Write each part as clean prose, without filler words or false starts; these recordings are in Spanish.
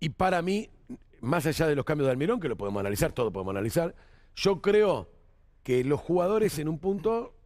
Y para mí, más allá de los cambios de Almirón, que lo podemos analizar, todo podemos analizar, yo creo que los jugadores en un punto...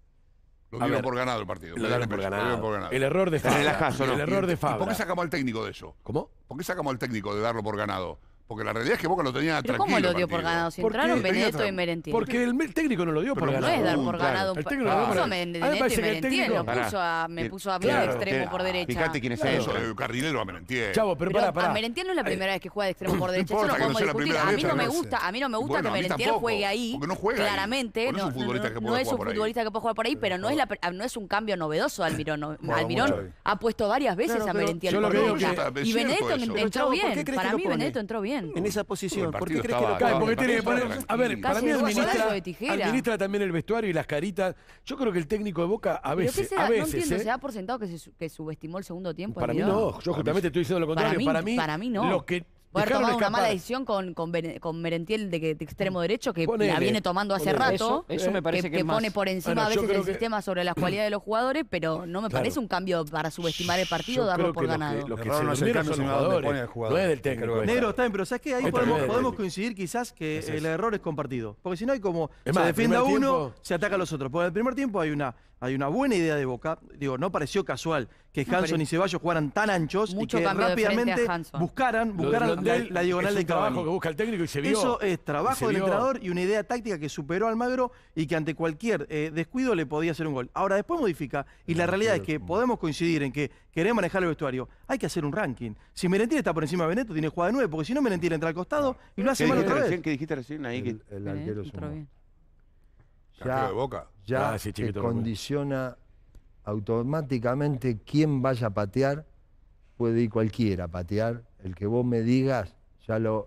Lo dieron por ganado el partido. Lo dieron por ganado. El error de Fabra. El error de Fabra. ¿Y por qué sacamos al técnico de eso? ¿Cómo? ¿Por qué sacamos al técnico de darlo por ganado? Porque la realidad es que Boca lo tenía ¿Pero tranquilo. cómo lo dio por ganado? Si entraron Benedetto y Merentiel. Porque el técnico no lo dio por ganado. No es dar por ganado. El técnico lo dio por ganado. Benedetto y Merentiel me puso a mí de extremo por derecha. Fíjate quién es Eso, el carrilero a Merentiel. Chavo, pero a Merentiel no es la primera vez que juega de extremo por derecha. Eso lo podemos discutir. A mí no me gusta que Merentiel juegue ahí. Claramente. No es un futbolista que puede jugar por ahí, pero no es un cambio novedoso de Almirón. Almirón ha puesto varias veces a Merentiel por derecha. Y Benedetto entró bien. Para mí Benedetto entró bien. En esa posición. ¿Por qué crees que lo Claro, pone? porque tiene que poner... A ver, para mí administra de también el vestuario y las caritas. Yo creo que el técnico de Boca a veces... No entiendo, ¿se da por sentado que subestimó el segundo tiempo? Para mí no, yo justamente estoy diciendo lo contrario. Para mí no. Los que haber tomado una mala decisión con Merentiel de extremo derecho, que la viene tomando hace rato. Eso me parece que pone por encima a veces el sistema sobre las cualidades de los jugadores, pero no me parece un cambio para subestimar el partido, darlo por ganado. Los que se durmieron son los jugadores, no es del técnico. Negro, está bien, pero ¿sabes qué? Ahí podemos coincidir quizás que el error es compartido. Porque si no hay como se defiende a uno, se ataca a los otros. Porque en el primer tiempo hay una buena idea de Boca. Digo, no pareció casual que Hanson y Ceballos jugaran tan anchos y que rápidamente buscaran la diagonal de Cavani. Es un trabajo que busca el técnico y se vio. Eso es trabajo del entrenador y una idea táctica que superó a Almagro y que ante cualquier descuido le podía hacer un gol. Ahora después modifica y la realidad es que podemos coincidir en que querés manejar el vestuario. Hay que hacer un ranking. Si Merentiel está por encima de Benedetto, tiene jugada de 9, porque si no Merentiel entra al costado y lo hace mal otra vez. ¿Qué dijiste recién ahí? El arquero es un... Ya, de Boca. Ya se condiciona automáticamente quién vaya a patear. Puede ir cualquiera a patear. El que vos me digas, ya lo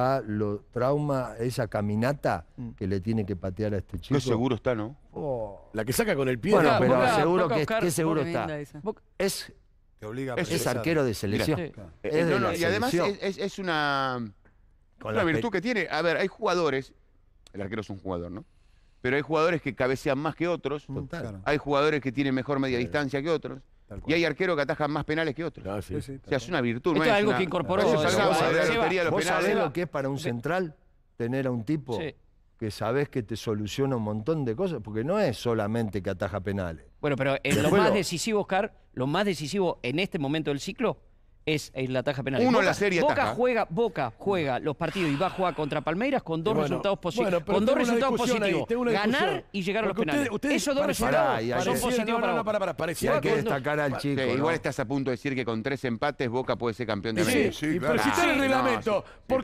trauma esa caminata que le tiene que patear a este chico. No seguro está, ¿no? La que saca con el pie. Bueno, pero Boca, seguro Boca, que Oscar, ¿qué seguro está? Es Te obliga a es arquero de selección. Mira, y además es una virtud que tiene. A ver, hay jugadores, el arquero es un jugador, ¿no? Pero hay jugadores que cabecean más que otros. Total. Hay jugadores que tienen mejor media distancia que otros. Y hay arqueros que atajan más penales que otros. Ah, sí. O sea, es una virtud. Esto no es algo una... que incorporó. Eso es algo de la lotería de los ¿Vos sabés penales. lo que es para un central tener a un tipo que sabés que te soluciona un montón de cosas? Porque no es solamente que ataja penales. Bueno, pero lo más decisivo, Oscar, lo más decisivo en este momento del ciclo es la taja penal. Uno en la serie ataja. Boca juega los partidos y va a jugar contra Palmeiras con dos resultados positivos. Con dos resultados positivos. Ganar y llegar a los penales. Esos dos resultados son positivos para Boca. Parecía hay que destacar al chico. Igual estás a punto de decir que con 3 empates Boca puede ser campeón de América. Sí, pero si está en el reglamento, ¿por qué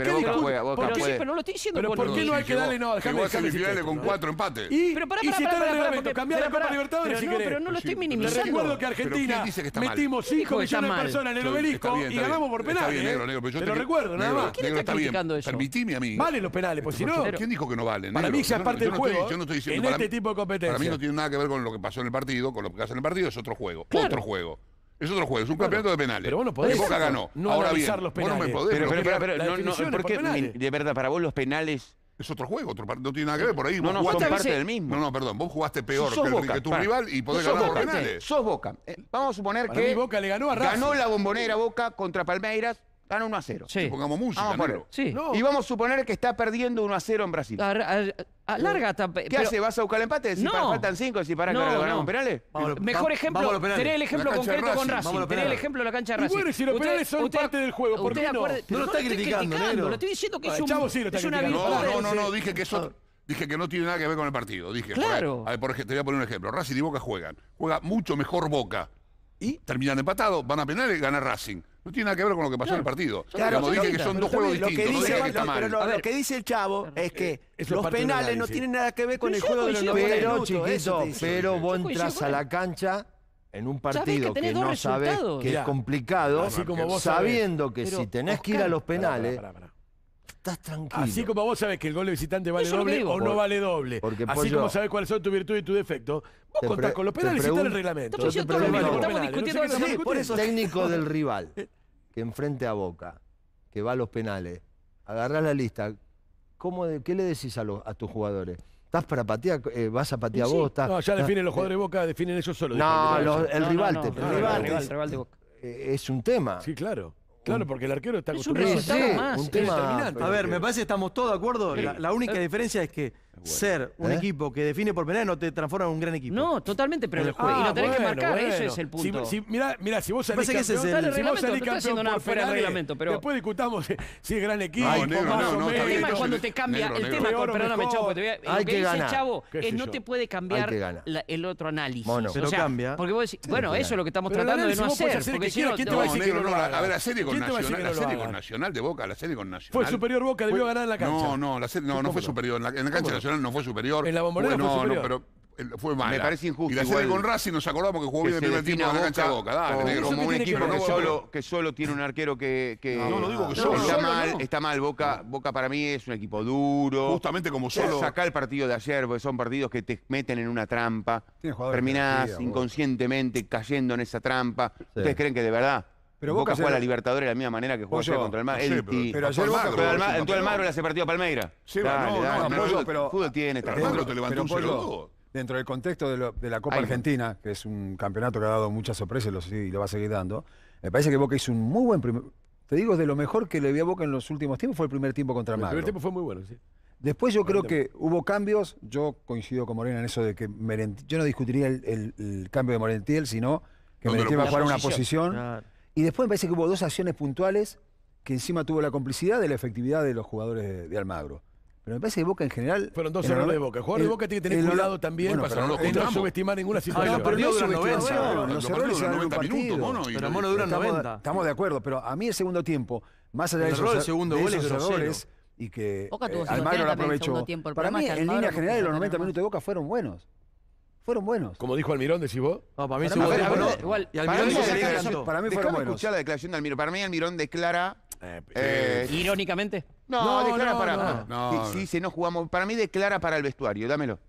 Pero no lo estoy diciendo. Pero ¿por qué no hay que darle? No, Llegó a semifinales con 4 empates. Y si está en el reglamento, cambiar la Copa Libertadores si querés. Pero no lo estoy Te minimizando. recuerdo que Argentina metimos 5 millones de personas en el Obelisco y ganamos por penales. Está bien, negro, pero yo te lo recuerdo, nada más. ¿Quién está criticando eso? Permitime a mí. Valen los penales, pues si no... ¿Quién dijo que no valen? Para mí ya es parte del juego. Yo no estoy diciendo... En este tipo de competencia. Para mí no tiene nada que ver con lo que pasó en el partido, con lo que pasa en el partido, es otro juego. Otro juego. Es otro juego, es un campeonato de penales. Pero vos no podés. Boca ganó. No ahora bien, los penales. vos no me podés. Pero ¿por qué de verdad para vos los penales... Es otro juego, no tiene nada que ver por ahí. No, son parte del mismo. No, perdón, vos jugaste peor que tu Boca, rival y podés ganar los penales. Sos Boca. Vamos a suponer que Boca le ganó a Racing. Ganó la Bombonera Boca contra Palmeiras, ganó 1-0. Sí. Pongamos música, negro. Sí. Y vamos a suponer que está perdiendo 1-0 en Brasil. Alarga. ¿Qué hace? ¿Vas a buscar el empate? Si faltan 5, si para que ganamos penales. Mejor ejemplo, tenés el ejemplo concreto con Racing. Tenés el ejemplo de la cancha de Racing. Bueno, si los penales son parte del juego, ¿por qué no? No lo está criticando, negro. Lo estoy diciendo que es una virtud. No, dije que eso... Dije que no tiene nada que ver con el partido. Dije, claro. A ver, te voy a poner un ejemplo. Racing y Boca juegan. Juega mucho mejor Boca. Y terminan empatados, van a penales y gana Racing. No tiene nada que ver con lo que pasó en el partido. Claro, como dije que son dos juegos distintos. No diga que está mal. Pero lo que dice el chavo es que los penales no tienen nada que ver con el juego de los 90 minutos. Pero, chiquito, pero vos entras a la cancha en un partido que no sabés que es complicado, sabiendo que si tenés que ir a los penales... Estás tranquilo. Así como vos sabés que el gol de visitante vale doble o no vale doble. Así como sabés cuáles son tus virtudes y tus defectos. Vos contás con los penales y está en el reglamento. Por eso técnico del rival que enfrente a Boca, que va a los penales, agarrás la lista, ¿qué le decís a tus jugadores? ¿Estás para patear? ¿Vas a patear vos? No, ya definen los jugadores de Boca, definen ellos solos. No, el rival de Boca. Es un tema. Sí, claro. Claro, porque el arquero está acostumbrado a un tema. A ver, me parece que estamos todos de acuerdo. La única diferencia es que ser un equipo que define por penales no te transforma en un gran equipo. No, totalmente, pero y lo tenés que marcar, ese es el punto. Mirá, si vos salís campeón fuera del reglamento, pero después discutamos si es gran equipo. El tema es cuando te cambia, el tema, perdóname, Chavo, hay que ganar. Chavo, no te puede cambiar el otro análisis. Pero cambia. Porque vos decís, bueno, eso es lo que estamos tratando de no hacer. Porque si no, ¿quién te va a decir que no lo haga? A ver, la serie con Nacional de Boca, la serie con Nacional. Fue superior Boca, debió ganar en la cancha. No fue superior. En la cancha Nacional no fue superior. En la Bombonera fue superior. Pero fue mal. Me parece injusto. Y la serie con Racing nos acordamos que jugó bien el primer tiempo en la cancha de Boca. Dale, negro. Como un equipo que solo tiene un arquero que no lo digo que solo. Está mal. Boca para mí es un equipo duro. Justamente como solo. Sacá el partido de ayer, porque son partidos que te meten en una trampa. Terminás inconscientemente cayendo en esa trampa. ¿Ustedes creen que de verdad? Pero Boca juega a la Libertadores de la misma manera que jugó ayer contra el Magro. Pero ayer Boca entró el Magro le hace partido a Palmeiras. Pero fútbol tiene. Magro te levantó un 0-2. Dentro del contexto de la Copa Argentina, que es un campeonato que ha dado muchas sorpresas y lo va a seguir dando, me parece que Boca hizo un muy buen primer... Te digo, de lo mejor que le vi a Boca en los últimos tiempos fue el primer tiempo contra el Magro. El primer tiempo fue muy bueno, sí. Después yo creo que hubo cambios, yo coincido con Morena en eso de que yo no discutiría el cambio de Merentiel, sino que Merentiel va a jugar una posición. Claro. Y después me parece que hubo dos acciones puntuales que encima tuvo la complicidad de la efectividad de los jugadores de Almagro. Pero me parece que Boca en general... Fueron dos errores de Boca. El jugador de Boca tiene que tener cuidado también para no subestimar ninguna situación. Pero no duran 90. Los errores duran 90 minutos, Mono. Pero Mono duran 90. Estamos de acuerdo, pero a mí el segundo tiempo, más allá de esos errores y que Almagro lo aprovechó, para mí en línea general los 90 minutos de Boca fueron buenos. Fueron buenos. Como dijo Almirón, decís vos. No, para mí segundo tiempo no. Igual. Y Almirón para mí fueron buenos. Escuchar la declaración de Almirón. Para mí Almirón declara... ¿Irónicamente? No, declara para... Sí, no jugamos. Para mí declara para el vestuario. Dámelo.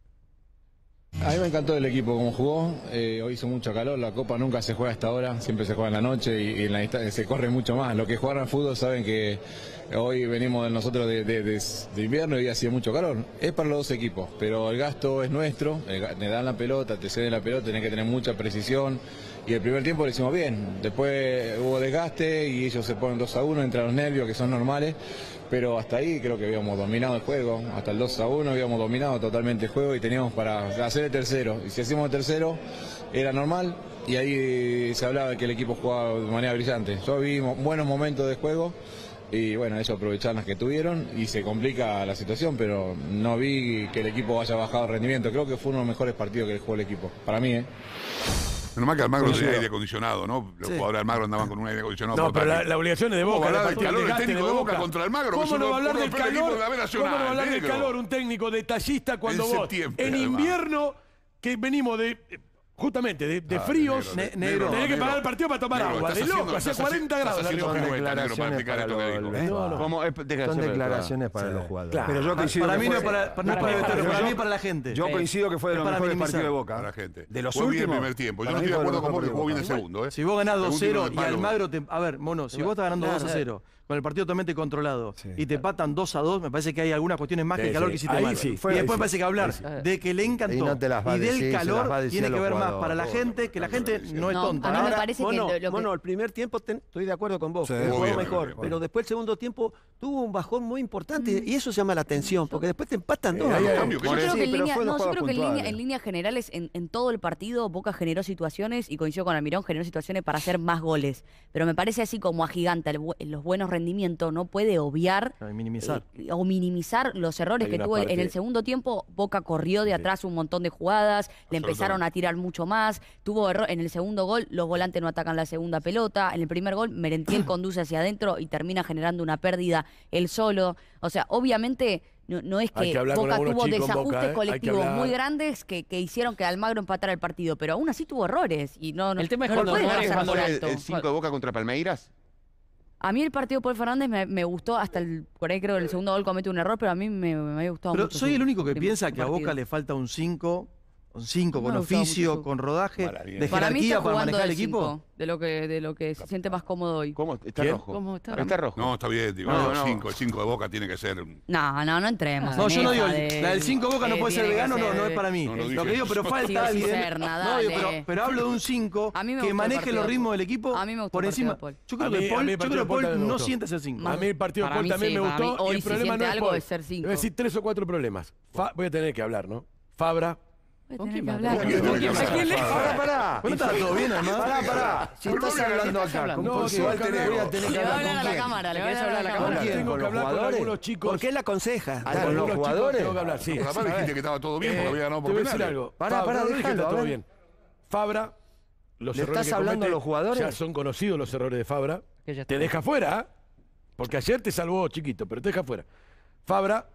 A mí me encantó el equipo como jugó, hoy hizo mucho calor, la Copa nunca se juega a esta hora, siempre se juega en la noche y en la distancia se corre mucho más. Los que juegan al fútbol saben que hoy venimos nosotros de invierno y hacía mucho calor. Es para los dos equipos, pero el gasto es nuestro, le dan la pelota, te ceden la pelota, tenés que tener mucha precisión. Y el primer tiempo lo hicimos bien, después hubo desgaste y ellos se ponen 2-1, entran los nervios que son normales, pero hasta ahí creo que habíamos dominado el juego, hasta el 2-1 habíamos dominado totalmente el juego y teníamos para hacer el tercero, y si hacíamos el tercero era normal y ahí se hablaba de que el equipo jugaba de manera brillante. Yo vi buenos momentos de juego y bueno, ellos aprovecharon las que tuvieron y se complica la situación, pero no vi que el equipo haya bajado el rendimiento, creo que fue uno de los mejores partidos que jugó el equipo, para mí. Menos mal que Almagro tenía aire acondicionado, ¿no? Los jugadores de Almagro andaban con un aire acondicionado. No, pero la obligación es de Boca. ¿Cómo va a hablar del calor el técnico de Boca contra Almagro? ¿Cómo no va a hablar del calor? ¿Cómo no va a hablar del calor un técnico detallista cuando vos, en invierno, que venimos de... Justamente, de fríos, negro, tenés que parar el partido para tomar agua. De loco, hacía 40 grados. Son declaraciones para los jugadores. Pero yo coincido para mí no para mí para la gente. Yo coincido que fue de los mejores partidos de Boca. Para la gente. De los últimos. últimos. El primer tiempo. Yo no estoy de acuerdo con vos que jugó bien el segundo. Si vos ganás 2-0 y Almagro te... A ver, Mono, si vos estás ganando 2-0... con el partido totalmente controlado y te patan 2-2, me parece que hay algunas cuestiones más que el calor que hiciste mal. Y después me parece que hablar de que le encantó y del calor tiene que ver más para la gente, que la gente no es tonta. A mí me parece que Mono, el primer tiempo estoy de acuerdo con vos, jugó mejor, pero después el segundo tiempo tuvo un bajón muy importante y eso llama la atención, porque después te empatan dos. Yo creo que en líneas generales, en todo el partido, Boca generó situaciones, y coincido con Almirón, generó situaciones para hacer más goles. Pero me parece así como agiganta los buenos rendimiento, no puede obviar o minimizar los errores que tuvo en el segundo tiempo. Boca corrió de atrás un montón de jugadas, le empezaron a tirar mucho más, tuvo error en el segundo gol, los volantes no atacan la segunda pelota, en el primer gol Merentiel conduce hacia adentro y termina generando una pérdida él solo. O sea, obviamente no es que Boca tuvo desajustes colectivos muy grandes que hicieron que Almagro empatara el partido, pero aún así tuvo errores y el tema es cuando el 5 de Boca contra Palmeiras. A mí el partido de Paul Fernández me gustó hasta por ahí creo que el segundo gol comete un error, pero a mí me había gustado mucho. Pero soy el único que piensa que a Boca le falta un 5 5, con oficio, con rodaje, de jerarquía para manejar el equipo. De lo que se siente más cómodo hoy. ¿Cómo? ¿Está rojo? ¿Cómo está? ¿Está rojo? No, está bien, digo, el 5 de Boca tiene que ser... No entremos. No, yo no digo, la del 5 Boca no puede ser vegano, no es para mí. Lo que digo, pero falta alguien. Pero hablo de un 5 que maneje los ritmos del equipo por encima. Yo creo que Paul no siente ser 5. A mí el partido de Paul también me gustó y el problema no es Paul. Ser 5. Voy a decir 3 o 4 problemas. Voy a tener que hablar, ¿no? Fabra. ¿Con quién hablar? Pará. ¿No está todo bien, además? Pará. Si estás hablando acá, no, voy a tener que hablar a la cámara. Le voy a hablar a la cámara. Tengo que hablar con algunos chicos. ¿Por qué la aconseja? ¿Con los jugadores? Tengo que hablar, sí. Además dijiste que estaba todo bien porque había ganado por penales. Te voy a decir penales. algo. Pará, no dije que está déjalo, todo bien. Fabra, los ¿Le errores estás que hablando comete, a los jugadores? ya son conocidos los errores de Fabra. Te deja fuera, porque ayer te salvó chiquito, pero te deja fuera. Fabra,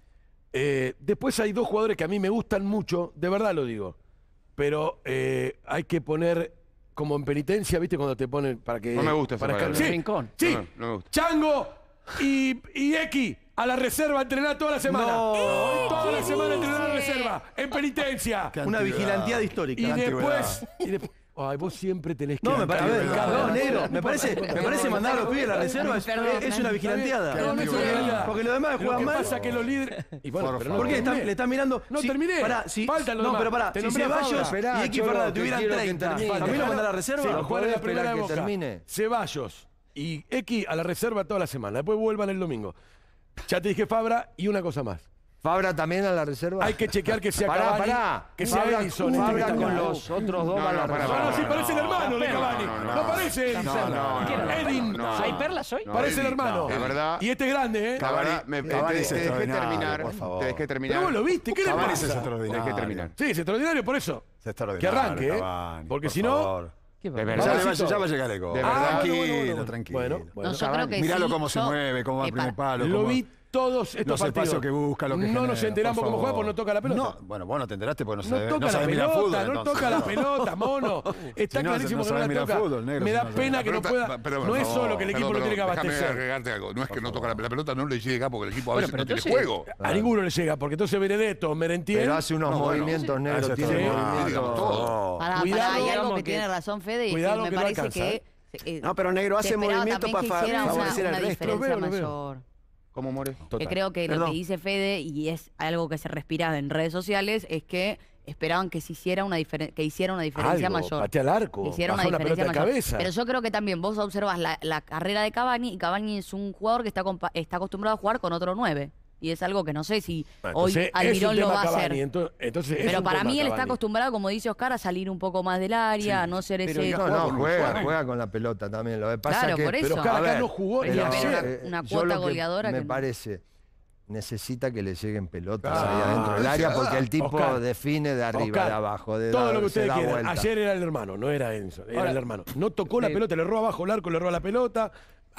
después hay 2 jugadores que a mí me gustan mucho, de verdad lo digo. Pero hay que poner como en penitencia, ¿viste? Cuando te ponen para que... No me gusta esa palabra. Sí, Rincón. sí. No me gusta. Chango y X a la reserva a entrenar toda la semana. Toda la semana a entrenar a la reserva, en penitencia. Una vigilanteada histórica. Y después... Ay, vos siempre tenés que... No, me parece mandar a los pibes a la reserva es una vigilanteada. Porque los demás juegan mal. Lo que pasa es que los líderes... Y bueno, pero ¿por qué le están mirando? No terminé. Faltan los demás. No, pero pará. Si Ceballos y X Fernández tuvieran 30, ¿también lo mandan a la reserva? Sí, juegan en la primera de Boca. termine. Ceballos y X a la reserva toda la semana. Después vuelvan el domingo. Ya te dije Fabra y una cosa más. ¿Fabra también a la reserva? Hay que chequear que sea Cavani, que sea Edison. Fabra con los otros 2 a la reserva. No, sí, parece el hermano de Cavani. No parece Edison. Edin. ¿Hay perlas hoy? Parece el hermano. La verdad. Y este es grande, ¿eh? Cavani, te dejé terminar. Te dejé terminar. Pero vos lo viste, ¿qué le pasa? Es extraordinario. Te dejé terminar. Sí, es extraordinario por eso. Es extraordinario. Que arranque, ¿eh? Cavani, Porque por si no... favor. De verdad. Ya va a llegar el gol. De verdad. Tranquilo. No, yo creo que Míralo sí. cómo se mueve, cómo va al primer palo. Lo vi todos estos los partidos. espacios que busca, lo que no nos genera, enteramos por cómo juega favor. porque no toca la pelota. No, bueno, vos no te enteraste porque No toca la sabés mirar pelota, fútbol. no entonces. toca la pelota, mono. Está Si no, clarísimo no que no sabés la mirar toca. fútbol, negro, Me si da no pena sabés. que no pueda. No es solo que el equipo lo tiene que Déjame abastecer. agregarte algo. No es que no toca la pelota, no le llega porque el equipo a veces no tiene juego. A ninguno le llega, porque entonces Benedetto, Merentiel... Pero hace unos movimientos negros, tiene movimientos. Pará, hay algo que tiene razón Fede, y que me parece que... No, pero negro hace movimiento para favorecer al resto. Diferencia mayor. ¿Cómo More? Que creo que lo que dice Fede, y es algo que se respira en redes sociales, es que esperaban que se hiciera una diferencia mayor. Patea al arco, que hiciera una bajó la diferencia pelota de mayor. cabeza. Pero yo creo que también vos observas la carrera de Cavani, y Cavani es un jugador que está acostumbrado a jugar con otro 9. Y es algo que no sé si hoy Almirón lo va a hacer. Entonces pero para mí él está acostumbrado, como dice Oscar, a salir un poco más del área, a no ser ese... No, juega con la pelota también. Lo que pasa claro, que, por eso. Pero acá no jugó ni ayer. Una cuota goleadora me parece... Necesita que le lleguen pelotas ahí adentro del área porque el tipo define de arriba, de abajo, de todo lo que ustedes quieran. Vuelta. Ayer era el hermano, no era Enzo, era el hermano. No tocó la pelota, le erró abajo el arco, le erró la pelota.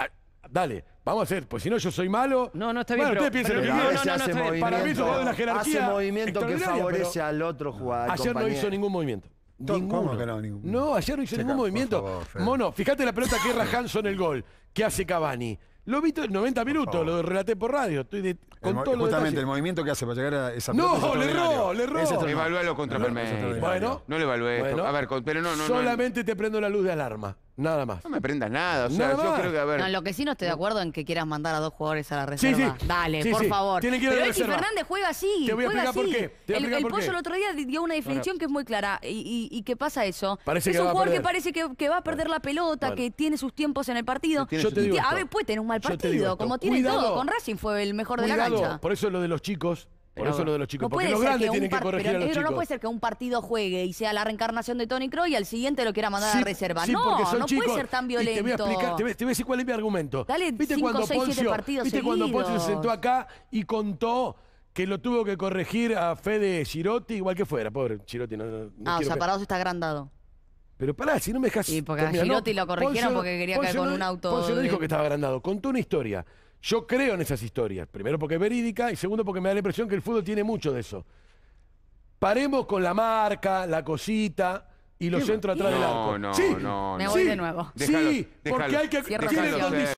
Dale, vamos a hacer, pues si no yo soy malo. No, está bien. Bueno, ustedes piensen lo que quieran. Para mí eso va de la jerarquía. Hace movimiento que favorece al otro jugador. Ayer no hizo ningún movimiento. ¿Cómo que no? No, ayer no hizo ningún movimiento. Mono, fíjate la pelota que erra Hanson el gol, que hace Cavani. Lo vi en 90 minutos, lo relaté por radio. Estoy con todo justamente el movimiento que hace para llegar a esa pelota. No, le erró. Evalúalo contra Palmeiras. Bueno. No le evalué esto. A ver, pero no. Solamente te prendo la luz de alarma. Nada más. No me prendas nada. O sea, yo creo que, a ver. No, lo que sí no estoy de acuerdo en que quieras mandar a 2 jugadores a la reserva. Sí. Dale, Sí, por sí. favor. Tienen que ir a la Pero X reserva. Fernández juega así. Te voy a explicar por qué. El Pollo el otro día dio una definición que es muy clara. ¿Y qué pasa eso? Parece es que un va a jugador que perder. parece que va a perder la pelota, que tiene sus tiempos en el partido. Yo te digo A esto. ver, puede tener un mal Yo te digo partido, esto. como tiene Cuidado. todo. Con Racing fue el mejor de la Cuidado, cancha. por eso lo de los chicos. Por eso lo de los chicos. No Porque puede los ser grandes que tienen que pero corregir a los negro, chicos. no puede ser que un partido juegue y sea la reencarnación de Toni Kroos y al siguiente lo quiera mandar a la reserva. Sí, No, porque son no chicos. puede ser tan Y violento. te voy a explicar, te voy a decir cuál es mi argumento. Dale 5, 6, 7 partidos ¿Viste cuando Poncio se seguidos? sentó acá y contó que lo tuvo que corregir a Fede Girotti, igual que fuera? Pobre Girotti. O sea, Parados está agrandado. Pero pará, si no me dejas... Y porque a Girotti lo corrigieron porque quería caer con un auto... Poncio no dijo que estaba agrandado, contó una historia. Yo creo en esas historias. Primero porque es verídica y segundo porque me da la impresión que el fútbol tiene mucho de eso. Paremos con la marca, la cosita y los centros atrás del arco. No. Me voy de nuevo. Sí, porque hay que... Cierro tienen sesión.